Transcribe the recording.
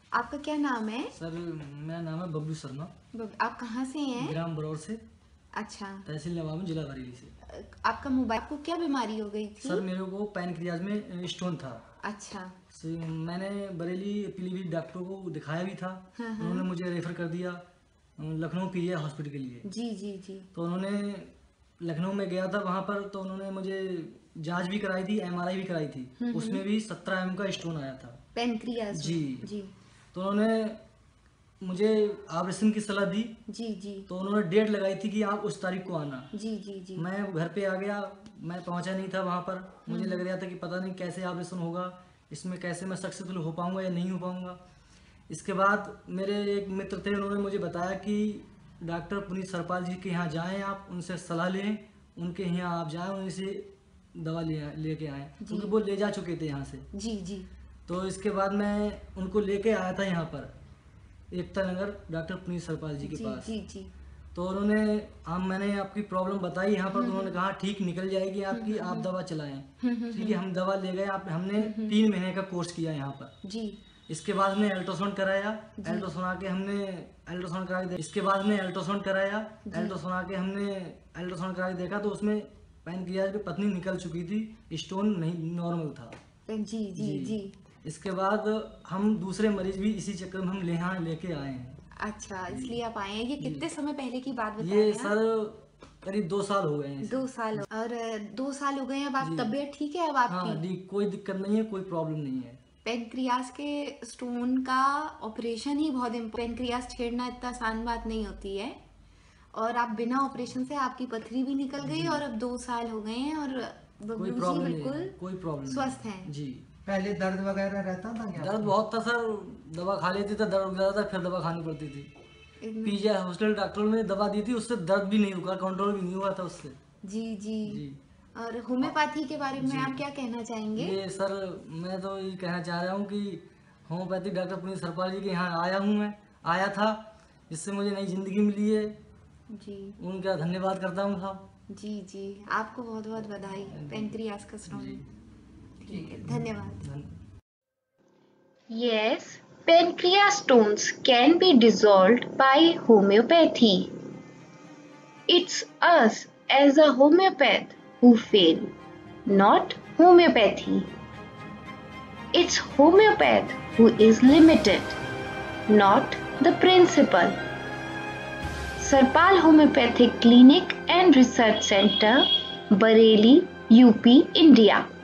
आपका क्या नाम है? सर मेरा नाम है बबलू शर्मा। आप कहाँ से हैं? ग्राम बरौर से। अच्छा। तहसील नवाब, जिला बरेली से। आपका मोबाइल को क्या बीमारी हो गई थी? सर मेरे को पैनक्रियाज में स्टोन था। अच्छा। मैंने बरेली पीलीभीत डॉक्टर को दिखाया भी था। उन्होंने मुझे रेफर कर दिया लखनऊ पीजीआई हॉस्पिटल के लिए। जी जी जी। तो उन्होंने लखनऊ में गया था, वहाँ पर तो उन्होंने मुझे जांच भी कराई थी, एमआरआई भी कराई थी। उसमें भी 17 mm का स्टोन आया था पैनक्रियाज जी जी। तो उन्होंने मुझे ऑपरेशन की सलाह दी। जी जी। तो उन्होंने डेट लगाई थी कि आप उस तारीख को आना। जी जी जी। मैं घर पे आ गया, मैं पहुंचा नहीं था वहाँ पर। मुझे लग रहा था कि पता नहीं कैसे ऑपरेशन होगा, इसमें कैसे मैं सक्सेसफुल हो पाऊंगा या नहीं हो पाऊंगा। इसके बाद मेरे एक मित्र थे, उन्होंने मुझे बताया कि डॉक्टर पुनीत सरपाल जी के यहाँ जाएं, आप उनसे सलाह लें, उनके यहाँ आप जाएं, उनसे दवा लेके आएँ, क्योंकि वो ले जा चुके थे यहाँ से। जी जी। तो इसके बाद मैं उनको लेके आया था यहाँ पर एकता नगर डॉक्टर पुनीत सरपाल जी के पास। जी जी। तो मैंने आपकी प्रॉब्लम बताई यहाँ पर। तो उन्होंने कहा ठीक निकल जाएगी आपकी, आप दवा चलाएं। ठीक है, हम दवा ले गए। हमने 3 महीने का कोर्स किया यहाँ पर जी। इसके बाद में अल्ट्रासाउंड कराया। अल्ट्रासाउंड आके हमने अल्ट्रासाउंड करा के इसके बाद में अल्ट्रासाउंड कराया। अल्ट्रासाउंड आके हमने अल्ट्रासाउंड करा के देखा तो उसमें पैनक्रियाज में पथरी निकल चुकी थी, स्टोन नहीं नॉर्मल था। जी जी जी। इसके बाद हम दूसरे मरीज भी इसी चक्कर में हम यहाँ लेके आए हैं। अच्छा, इसलिए आप आए हैं। ये कितने समय पहले की बात बताएं? ये सर करीब 2 साल हो गए हैं। 2 साल और 2 साल हो गए हैं। अब आप तबीयत ठीक है अब आपकी? हाँ, कोई दिक्कत नहीं है, कोई प्रॉब्लम नहीं है। पैनक्रियाज के स्टोन का ऑपरेशन ही बहुत पैनक्रियाज छेड़ना इतना आसान बात नहीं होती है, और आप बिना ऑपरेशन से आपकी पथरी भी निकल गई और अब 2 साल हो गए हैं और कोई प्रॉब्लम बिल्कुल कोई प्रॉब्लम स्वस्थ हैं जी। पहले दर्द वगैरह रहता था क्या? दर्द बहुत था सर, दवा खा लेती था, दर्द रुक जाता था, फिर दवा खानी पड़ती थी। पीजीआई हॉस्पिटल डॉक्टर ने दवा दी थी, उससे दर्द भी नहीं रुका, कंट्रोल भी नहीं हुआ था उससे। जी जी जी। और होम्योपैथी के बारे में आप क्या कहना चाहेंगे? ये सर मैं तो ये कहना चाह रहा हूँ कि होम्योपैथी डॉक्टर पुनीत सरपाल जी के यहाँ आया था, जिससे मुझे नई जिंदगी मिली है जी। उनका धन्यवाद करता हूँ साहब। जी जी, आपको बहुत बहुत बधाई पैनक्रियाज का स्टोन। ठीक है, धन्यवाद। Yes, pancreas stones can be dissolved by homeopathy. It's us as a homeopath who fail, not homeopathy. It's homeopath who is limited, not the principle. Sarpal Homeopathic Clinic and Research Center, Bareilly, UP, India.